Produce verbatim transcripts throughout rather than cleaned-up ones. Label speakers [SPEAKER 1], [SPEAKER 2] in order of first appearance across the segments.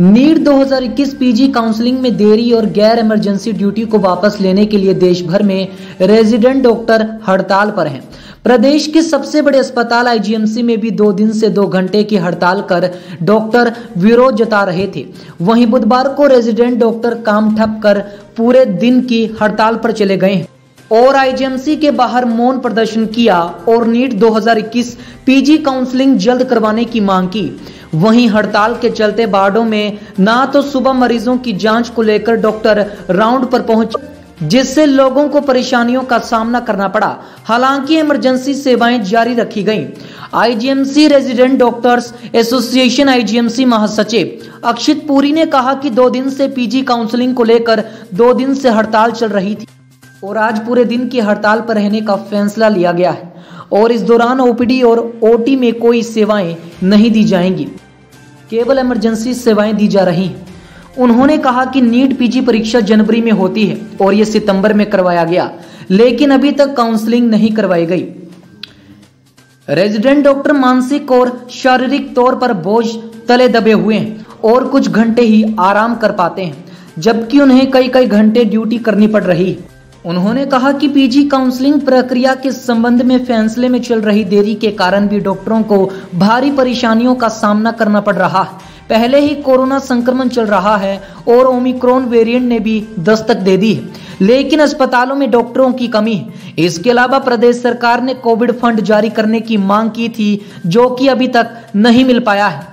[SPEAKER 1] NEET दो हज़ार इक्कीस पीजी काउंसलिंग में देरी और गैर इमरजेंसी ड्यूटी को वापस लेने के लिए देश भर में रेजिडेंट डॉक्टर हड़ताल पर हैं। प्रदेश के सबसे बड़े अस्पताल आईजीएमसी में भी दो दिन से दो घंटे की हड़ताल कर डॉक्टर विरोध जता रहे थे। वहीं बुधवार को रेजिडेंट डॉक्टर काम ठप कर पूरे दिन की हड़ताल पर चले गए हैं और आईजीएमसी के बाहर मौन प्रदर्शन किया और नीट दो हज़ार इक्कीस पीजी काउंसलिंग जल्द करवाने की मांग की। वहीं हड़ताल के चलते वार्डों में ना तो सुबह मरीजों की जांच को लेकर डॉक्टर राउंड पर पहुंचे, जिससे लोगों को परेशानियों का सामना करना पड़ा। हालांकि इमरजेंसी सेवाएं जारी रखी गईं। IGMC resident doctors association IGMC महासचिव अक्षित पुरी ने कहा कि दो दिन से पीजी काउंसलिंग को लेकर दो दिन से हड़ताल चल रही थी और आज पूरे दिन की हड़ताल पर रहने का फैसला लिया गया है और इस दौरान ओपीडी और ओटी में कोई सेवाएं नहीं दी जाएंगी, केवल इमरजेंसी सेवाएं दी जा रही हैं। उन्होंने कहा कि नीट पीजी परीक्षा जनवरी में होती है और ये सितंबर में करवाया गया, लेकिन अभी तक काउंसलिंग नहीं करवाई गई। रेजिडेंट डॉक्टर मानसिक और शारीरिक तौर पर बोझ तले दबे हुए हैं और कुछ घंटे ही आराम कर पाते हैं, जबकि उन्हें कई कई घंटे ड्यूटी करनी पड़ रही है। उन्होंने कहा कि पीजी काउंसलिंग प्रक्रिया के संबंध में फैसले में चल रही देरी के कारण भी डॉक्टरों को भारी परेशानियों का सामना करना पड़ रहा है। पहले ही कोरोना संक्रमण चल रहा है और ओमिक्रॉन वेरिएंट ने भी दस्तक दे दी है, लेकिन अस्पतालों में डॉक्टरों की कमी है। इसके अलावा प्रदेश सरकार ने कोविड फंड जारी करने की मांग की थी, जो कि अभी तक नहीं मिल पाया है।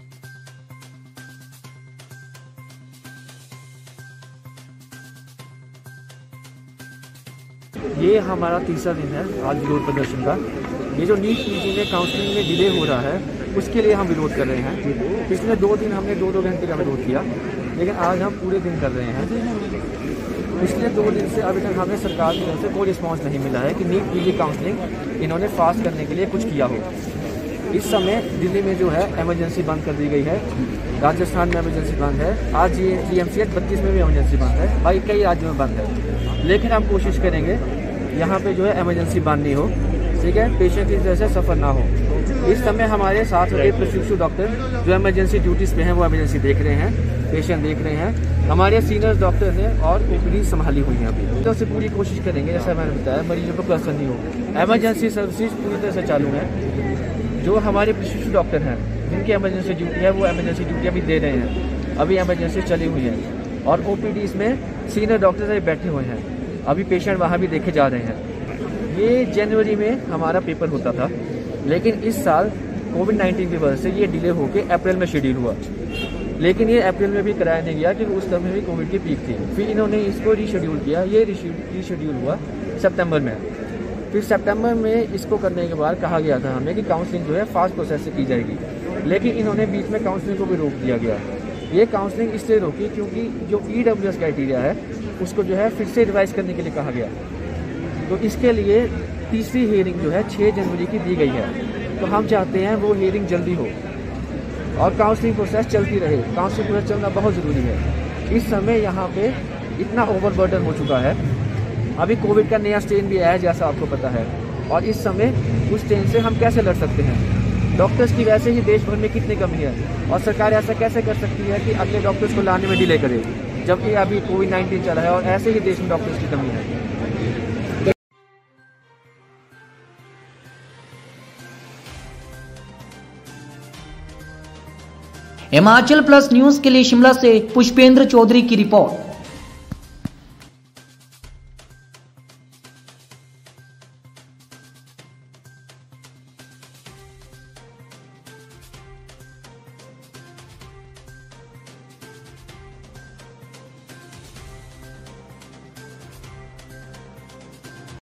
[SPEAKER 2] ये हमारा तीसरा दिन है आज विरोध प्रदर्शन का। ये जो नीट पीजी में काउंसलिंग में डिले हो रहा है, उसके लिए हम विरोध कर रहे हैं। पिछले दो दिन हमने दो दो घंटे का विरोध किया, लेकिन आज हम पूरे दिन कर रहे हैं। पिछले दो दिन से अभी तक हमें सरकार की तरफ से कोई रिस्पांस नहीं मिला है कि नीट पीजी काउंसलिंग इन्होंने फास्ट करने के लिए कुछ किया हो। इस समय दिल्ली में जो है इमरजेंसी बंद कर दी गई है, राजस्थान में इमरजेंसी बंद है, आज ये जी एम सी एच बत्तीस में भी इमरजेंसी बंद है, भाई कई राज्यों में बंद है। लेकिन हम कोशिश करेंगे यहाँ पे जो है इमरजेंसी बंद नहीं हो, ठीक है, पेशेंट की वजह से सफ़र ना हो। इस समय हमारे साथ होते प्रशिक्षु डॉक्टर जो इमरजेंसी ड्यूटीज़ पे हैं वो इमरजेंसी देख रहे हैं, पेशेंट देख रहे हैं। हमारे सीनियर डॉक्टर ने और ओपीडी संभाली हुई है। अभी तो से पूरी कोशिश करेंगे, जैसा मैंने बताया, मरीजों को प्रेशर नहीं हो। इमरजेंसी सर्विसेज पूरी तरह से चालू है। जो हमारे प्रशिक्षु डॉक्टर हैं जिनकी इमरजेंसी ड्यूटी है वो इमरजेंसी ड्यूटी अभी दे रहे हैं, अभी इमरजेंसी चली हुई है। और ओपीडीज़ में सीनियर डॉक्टर बैठे हुए हैं, अभी पेशेंट वहाँ भी देखे जा रहे हैं। ये जनवरी में हमारा पेपर होता था, लेकिन इस साल कोविड नाइन्टीन की वजह से ये डिले होकर अप्रैल में शेड्यूल हुआ, लेकिन ये अप्रैल में भी कराया नहीं गया क्योंकि उस समय भी कोविड की पीक थी। फिर इन्होंने इसको रीशेड्यूल किया, ये रीशेड्यूल हुआ सितंबर में। फिर सितंबर में इसको करने के बाद कहा गया था हमें कि काउंसलिंग जो है फास्ट प्रोसेस से की जाएगी, लेकिन इन्होंने बीच में काउंसलिंग को भी रोक दिया गया। ये काउंसलिंग इसलिए रोकी क्योंकि जो ई डब्ल्यू एस क्राइटेरिया है उसको जो है फिर से रिवाइज करने के लिए कहा गया। तो इसके लिए तीसरी हियरिंग जो है छह जनवरी की दी गई है। तो हम चाहते हैं वो हियरिंग जल्दी हो और काउंसलिंग प्रोसेस चलती रहे। काउंसलिंग प्रोसेस चलना बहुत ज़रूरी है। इस समय यहाँ पे इतना ओवरबर्डन हो चुका है। अभी कोविड का नया स्ट्रेन भी आया है, जैसा आपको पता है, और इस समय उस स्ट्रेन से हम कैसे लड़ सकते हैं। डॉक्टर्स की वैसे ही देश भर में कितनी कमी है और सरकार ऐसा कैसे कर सकती है कि अगले डॉक्टर्स को लाने में डिले करे, जबकि अभी कोविड नाइन्टीन चल रहा है और ऐसे ही देश में डॉक्टर्स की कमी है।
[SPEAKER 1] हिमाचल प्लस न्यूज के लिए शिमला से पुष्पेंद्र चौधरी की रिपोर्ट।